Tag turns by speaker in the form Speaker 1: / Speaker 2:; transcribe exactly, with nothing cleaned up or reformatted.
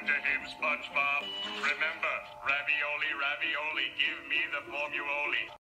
Speaker 1: to him, SpongeBob. Remember, ravioli, ravioli, give me the formuoli.